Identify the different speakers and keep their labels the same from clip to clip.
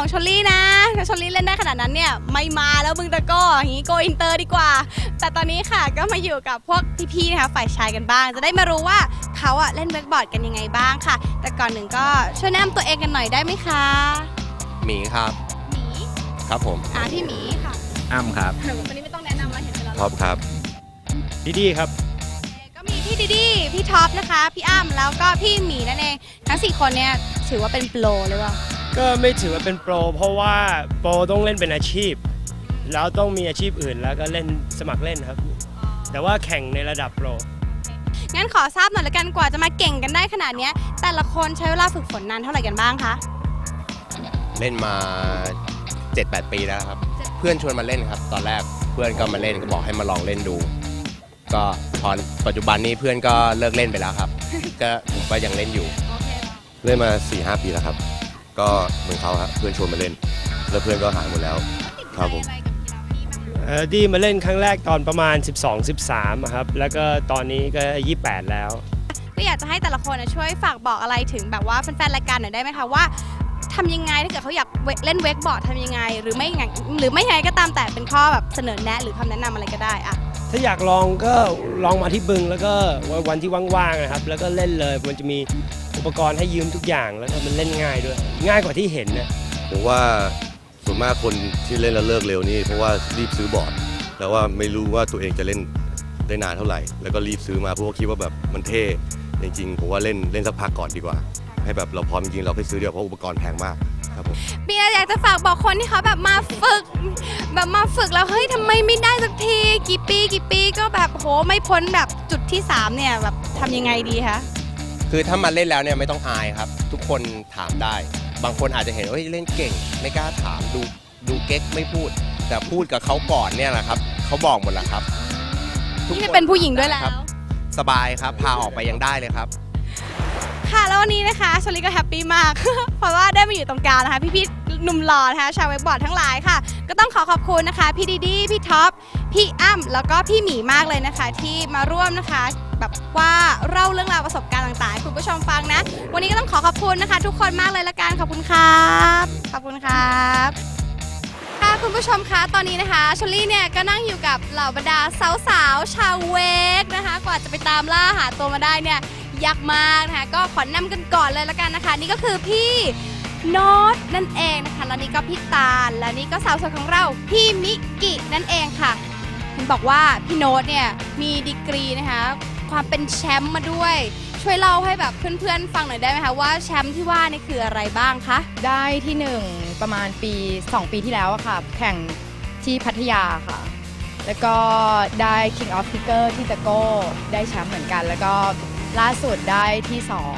Speaker 1: ของชลลี่นะถ้าชลลี่เล่นได้ขนาดนั้นเนี่ยไม่มาแล้วมึงตะก้ออย่างนี้โกอินเตอร์ดีกว่าแต่ตอนนี้ค่ะก็มาอยู่กับพวกพี่ๆนะคะฝ่ายชายกันบ้างจะได้มารู้ว่าเขาเล่นเวกบอร์ดกันยังไงบ้างค่ะแต่ก่อนหนึ่งก็ช่วยแนะนำตัวเองกันหน่อยได้ไหมคะ
Speaker 2: หมีครับ
Speaker 1: หมี
Speaker 2: ครับผม
Speaker 1: พี่หมีค่ะ
Speaker 3: อ้ำครับ
Speaker 1: วันนี้ไม่ต้องแนะนำมาเห็นไปแล้ว
Speaker 2: ท็อปครับ
Speaker 3: ดิดี้ครับ
Speaker 1: ก็มีพี่ดิดี้พี่ท็อปนะคะพี่อ้ำแล้วก็พี่หมีนั่นเองทั้ง4คนเนี่ยถือว่าเป็นโปรหรือเปล่า
Speaker 3: ก็ไม่ถือว่าเป็นโปรเพราะว่าโปรต้องเล่นเป็นอาชีพแล้วต้องมีอาชีพอื่นแล้วก็เล่นสมัครเล่นครับแต่ว่าแข่งในระดับโปร
Speaker 1: งั้นขอทราบหน่อยละกันกว่าจะมาเก่งกันได้ขนาดนี้แต่ละคนใช้เวลาฝึกฝนนานเท่าไหร่กันบ้างคะ
Speaker 2: เล่นมา 7-8 ปีแล้วครับเพื่อนชวนมาเล่นครับตอนแรกเพื่อนก็มาเล่นก็บอกให้มาลองเล่นดูก็พอปัจจุบันนี้เพื่อนก็เลิกเล่นไปแล้วครับก็ผมก็ยังเล่นอยู่
Speaker 4: เล่นมา 4-5 ปีแล้วครับก็เหมือนเขาครับเพื่อนชวนมาเล่นแล้วเพื่อนก็หายหมดแล้วครับผม
Speaker 3: ดีมาเล่นครั้งแรกตอนประมาณ 12-13 ครับแล้วก็ตอนนี้ก็28แล้ว
Speaker 1: ก็อยากจะให้แต่ละคนช่วยฝากบอกอะไรถึงแบบว่าแฟนๆรายการหน่อยได้ไหมคะว่าทำยังไงถ้าเกิดเขาอยากเล่นเวกบอร์ดทำยังไงหรือไม่ยังไงก็ตามแต่เป็นข้อแบบเสนอแนะหรือคำแนะนำอะไรก็ได้อะ
Speaker 3: ถ้าอยากลองก็ลองมาที่บึงแล้วก็วันที่ว่างๆนะครับแล้วก็เล่นเลยมันจะมีอุปกรณ์ให้ยืมทุกอย่างแล้วก็มันเล่นง่ายด้วยง่ายกว่าที่เห็นนะ
Speaker 4: ผมว่าส่วนมากคนที่เล่นแล้วเลิกเร็วนี่เพราะว่ารีบซื้อบอร์ดแล้วว่าไม่รู้ว่าตัวเองจะเล่นได้นานเท่าไหร่แล้วก็รีบซื้อมาเพราะว่าคิดว่าแบบมันเท่จริงๆผมว่าเล่นสักพักก่อนดีกว่าให้แบบเราพร้อมจริงๆเราไปซื้อเดียวเพราะอุปกรณ์แพงมากครับผม
Speaker 1: เบียร์อยากจะฝากบอกคนที่เขาแบบมาฝึกแล้วเฮ้ยทำไมไม่ได้สักทีกี่ปีก็แบบโหไม่พ้นแบบจุดที่3เนี่ยแบบทำยังไงดีคะ
Speaker 2: คือถ้ามาเล่นแล้วเนี่ยไม่ต้องอายครับทุกคนถามได้บางคนอาจจะเห็นว่าเล่นเก่งไม่กล้าถามดูเก๊กไม่พูดแต่พูดกับเขาก่อนเนี่ยแหละครับเขาบอกหมดแล้วครับ
Speaker 1: นี่เป็นผู้หญิงด้วยแล้ว
Speaker 2: สบายครับพาออกไปยังได้เลยครับ
Speaker 1: ค่ะแล้ววันนี้นะคะชลลี่ก็แฮปปี้มาก เพราะว่าได้มาอยู่ตรงกลางนะคะพี่หนุ่มหล่อนะคะชาวเวกบอร์ดทั้งหลายค่ะก็ต้องขอบคุณนะคะพี่ดิดี้พี่ท็อปพี่อ้ำแล้วก็พี่หมีมากเลยนะคะที่มาร่วมนะคะแบบว่าเล่าเรื่องราวประสบการณ์ต่างๆให้คุณผู้ชมฟังนะวันนี้ก็ต้องขอบคุณนะคะทุกคนมากเลยละกันขอบคุณครับขอบคุณครับค่ะคุณผู้ชมคะตอนนี้นะคะชลลี่เนี่ยก็นั่งอยู่กับเหล่าบรรดาสาวๆชาวเวกนะคะกว่าจะไปตามล่าหาตัวมาได้เนี่ยยากมากนะคะก็ขอนำกันก่อนเลยละกันนะคะนี่ก็คือพี่โน้ตนั่นเองนะคะแล้วนี่ก็พี่ตาลและนี่ก็สาวสวยของเราพี่มิกินั่นเองค่ะเห็นบอกว่าพี่โน้ตเนี่ยมีดีกรีนะคะความเป็นแชมป์มาด้วยช่วยเล่าให้แบบเพื่อนๆฟังหน่อยได้ไหมคะว่าแชมป์ที่ว่านี่คืออะไรบ้างคะ
Speaker 5: ได้ที่1ประมาณ2 ปีที่แล้วอะค่ะแข่งที่พัทยาค่ะแล้วก็ได้ King of Figure ที่ตะโก้ได้แชมป์เหมือนกันแล้วก็ล่าสุดได้ที่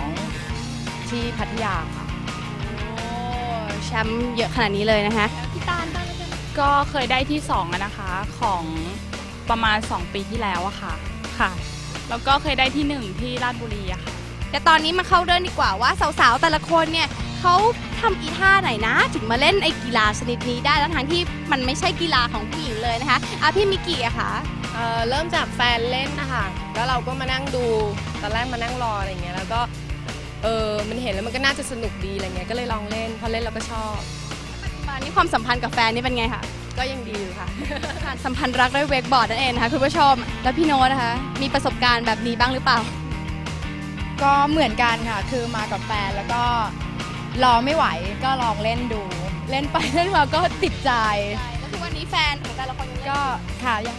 Speaker 5: 2ที่พัทยาค่ะ
Speaker 1: โอ้แชมป์เยอะขนาดนี้เลยนะคะพี่ตาล
Speaker 6: ก็เคยได้ที่2นะคะของประมาณ2 ปีที่แล้วอะค่ะแล้วก็เคยได้ที่1ที่ราชบุรีอะค่ะ
Speaker 1: แต่ตอนนี้มาเข้าเรื่องดีกว่าว่าสาวๆแต่ละคนเนี่ยเขาทำอีท่าไหนนะถึงมาเล่นไอ้กีฬาชนิดนี้ได้ทั้งที่มันไม่ใช่กีฬาของผู้หญิงเลยนะคะพี่มิกิอะค่ะ
Speaker 5: เริ่มจากแฟนเล่นนะคะแล้วเราก็มานั่งดูตอนแรกมานั่งรออะไรเงี้ยแล้วก็มันเห็นแล้วมันก็น่าจะสนุกดีอะไรเงี้ยก็เลยลองเล่นพอเล่นเราก็ชอบ
Speaker 1: ตอนนี้ความสัมพันธ์กับแฟนนี่เป็นไงคะ
Speaker 5: ก็ยังดีอยู่ค่ะ
Speaker 1: สัมพันธ์รักด้วยเวกบอร์ดนั่นเองนะคะคุณผู้ชมแล้วพี่โน้ตนะคะมีประสบการณ์แบบนี้บ้างหรือเปล่า
Speaker 5: ก็เหมือนกันค่ะคือมากับแฟนแล้วก็รอไม่ไหวก็ลองเล่นดูเล่นไปเล่นมาก็ติดใจ
Speaker 1: แล้วทุกวันนี้แฟนของแต่ละคน
Speaker 5: ก็ค่ะยัง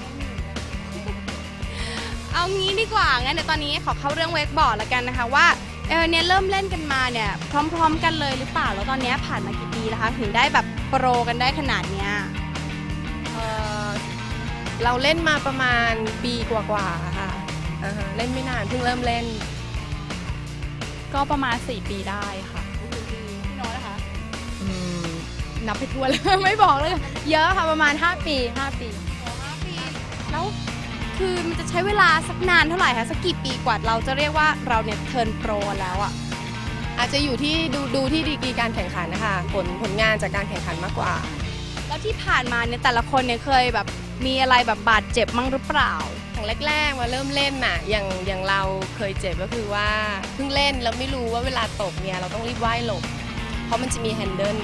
Speaker 1: เอางี้ดีกว่างั้นเดี๋ยวตอนนี้ขอเข้าเรื่องเวกบอร์ดแล้วกันนะคะว่าเนี่ยเริ่มเล่นกันมาเนี่ยพร้อมๆกันเลยหรือเปล่าแล้วตอนนี้ผ่านมากี่ปีแล้วคะถึงได้แบบโปรกันได้ขนาดเนี้ย
Speaker 5: เราเล่นมาประมาณปีกว่าๆค่ะเล่นไม่นานเพิ่งเริ่มเล่น
Speaker 6: ก็ประมาณ4 ปีได้ค่ะ
Speaker 1: พี่โน้ตนะคะ
Speaker 5: นับไปทั่วเลยไม่บอกเลยเยอะค่ะประมาณ5 ปี
Speaker 1: แล้วคือมันจะใช้เวลาสักนานเท่าไหร่คะสักกี่ปีกว่าเราจะเรียกว่าเราเนี่ยเทิร์นโปรแล้วอ่ะ
Speaker 5: อาจจะอยู่ที่ดูที่ดีกรีการแข่งขันนะคะผลงานจากการแข่งขันมากกว่า
Speaker 1: แล้วที่ผ่านมาเนี่ยแต่ละคนเนี่ยเคยแบบมีอะไรแบบบาดเจ็บมั้งหรือเปล่า
Speaker 5: อย่างแรกๆมาเริ่มเล่นน่ะอย่างเราเคยเจ็บก็คือว่าเพิ่งเล่นแล้วไม่รู้ว่าเวลาตกเนี่ยเราต้องรีบว่ายหลบเพราะมันจะมีแฮนเดิล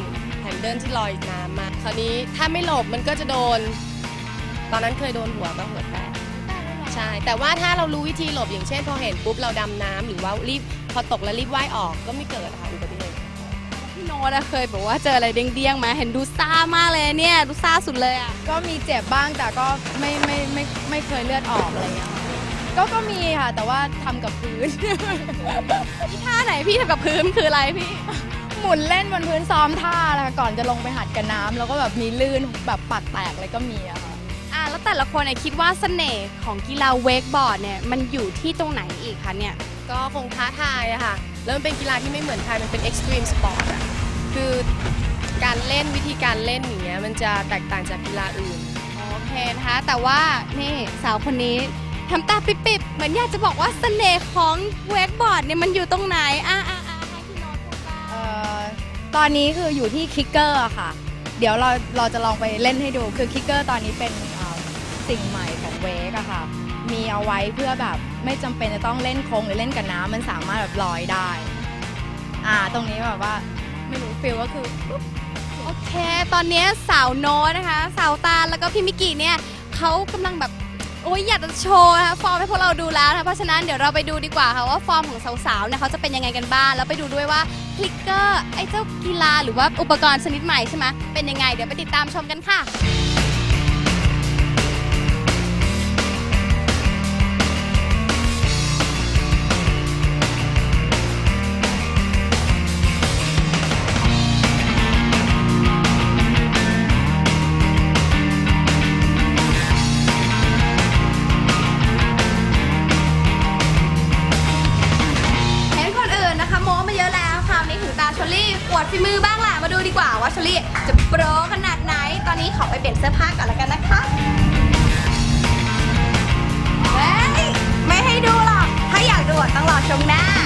Speaker 7: นเดิลที่ลอยน้ำมาคราวนี้ถ้าไม่หลบมันก็จะโดนตอนนั้นเคยโดนหัวก็หัวแตกใช่แต่ว่าถ้าเรารู้วิธีหลบอย่างเช่นพอเห็นปุ๊บเราดำน้ำหรือว่ารีบพอตกแล้วรีบว่ายออกก็ไม่เกิดค่ะอุบัติเหตุ
Speaker 1: พี่โน้ตเคยบอกว่าเจออะไรเดี้ยงๆไหมเห็นดูซ่ามากเลยเนี่ยดูซ่าสุดเลยอ่ะ
Speaker 5: ก็มีเจ็บบ้างแต่ก็ไม่เคยเลือดออกอะไรเงี้ยก็มีค่ะแต่ว่าทำกับพื้น
Speaker 1: ท่าไหนพี่ทำกับพื้นคืออะไรพี่
Speaker 5: หมุนเล่นบนพื้นซ้อมท่าแล้วก่อนจะลงไปหัดกับน้ำแล้วก็แบบมีลื่นแบบปัดแตกอะไรก็มีอะค่ะ
Speaker 1: แล้วแต่ละคนคิดว่าเสน่ห์ของกีฬาเวกบอร์ดเนี่ยมันอยู่ที่ตรงไหนอีกคะเนี่ย
Speaker 7: ก็คงท้าทายอะค่ะแล้วมันเป็นกีฬาที่ไม่เหมือนใครมันเป็นเอ็กซ์ตรีมสปอร์ตอะคือการเล่นวิธีการเล่นอย่างเงี้ยมันจะแตกต่างจากกีฬาอื่น
Speaker 1: โอเคนะคะแต่ว่านี่สาวคนนี้ทำตาปิบๆเหมือนอยากจะบอกว่าเสน่ห์ของเวกบอร์ดเนี่ยมันอยู่ตรงไหนให้พี่โน้ตพูดบ้าง
Speaker 5: ตอนนี้คืออยู่ที่คิกเกอร์ค่ะเดี๋ยวเราจะลองไปเล่นให้ดูคือคิกเกอร์ตอนนี้เป็นสิ่งใหม่ของเวกอะค่ะมีเอาไว้เพื่อแบบไม่จำเป็นจะต้องเล่นโค้งหรือเล่นกับน้ำมันสามารถแบบลอยได้ตรงนี้แบบว่าไม่รู้ฟิลก็คือ
Speaker 1: โอเคตอนนี้สาวโน้ตนะคะสาวตาลแล้วก็พี่มิกกี้เนี่ยเขากำลังแบบอยากจะโชว์นะคะฟอร์มให้พวกเราดูแล้วนะคะเพราะฉะนั้นเดี๋ยวเราไปดูดีกว่าค่ะว่าฟอร์มของสาวๆเนี่ยเขาจะเป็นยังไงกันบ้างแล้วไปดูด้วยว่าคลิกเกอร์ไอ้เจ้ากีฬาหรือว่าอุปกรณ์ชนิดใหม่ใช่ไหมเป็นยังไงเดี๋ยวไปติดตามชมกันค่ะชลลี่อวดฝีมือบ้างล่ะมาดูดีกว่าว่าชลลี่จะโปรขนาดไหนตอนนี้ขอไปเปลี่ยนเสื้อผ้าก่อนแล้วกันนะคะเฮ้ยไม่ให้ดูหรอกถ้าอยากดูต้องรอชมหน้า